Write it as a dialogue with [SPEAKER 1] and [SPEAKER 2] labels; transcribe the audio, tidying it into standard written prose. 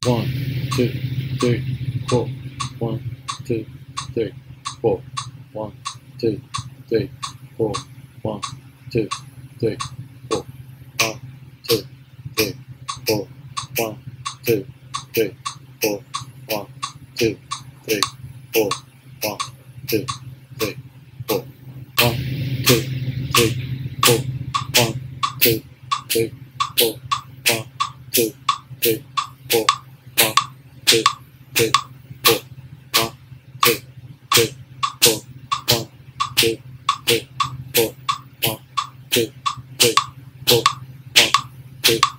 [SPEAKER 1] 1, 2, 3, 4. 1, 2, 3, 4. 1, 2, 3, 4. 1, 2, 3, 4. 1, 2, 3, 4. 1, 2, 3, 4. 1, 2, 3, 4. 1, 2, 3, 4. 1, 2, 3, 4. 1, 2, 3, 4. 1, 2, 3, 4. 1, 2, 3, 4. 1, 2, 3, 4. 1, 2, 3, 4. 1, 2, 3, 4. 1, 2.